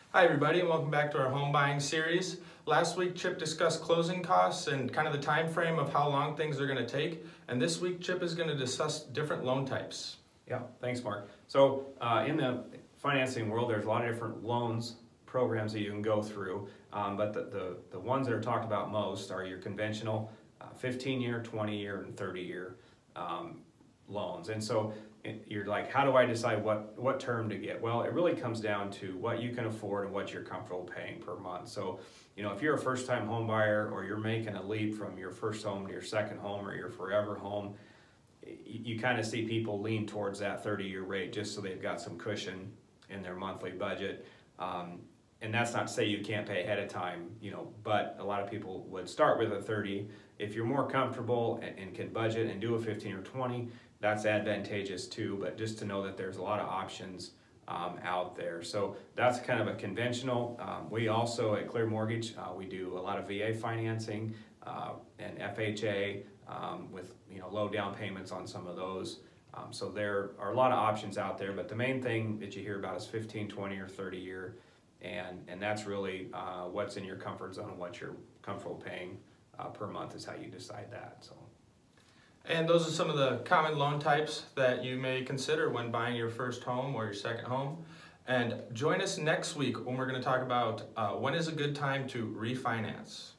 Hi everybody, and welcome back to our home buying series. Last week Chip discussed closing costs and kind of the time frame of how long things are going to take, and this week Chip is going to discuss different loan types. Yeah, thanks Mark. So in the financing world, there's a lot of different loans programs that you can go through, but the ones that are talked about most are your conventional 15-year, 20-year, and 30-year loans. And so you're like, how do I decide what term to get? Well, it really comes down to what you can afford and what you're comfortable paying per month. So, you know, if you're a first-time home buyer or you're making a leap from your first home to your second home or your forever home, you kind of see people lean towards that 30-year rate just so they've got some cushion in their monthly budget. And that's not to say you can't pay ahead of time, you know, but a lot of people would start with a 30. If you're more comfortable and can budget and do a 15 or 20, that's advantageous too, but just to know that there's a lot of options out there. So that's kind of a conventional. We also at Clear Mortgage, we do a lot of VA financing and FHA with low down payments on some of those. So there are a lot of options out there, but the main thing that you hear about is 15, 20, or 30 year, and that's really what's in your comfort zone, what you're comfortable paying per month is how you decide that. So. And those are some of the common loan types that you may consider when buying your first home or your second home. And join us next week when we're going to talk about when is a good time to refinance.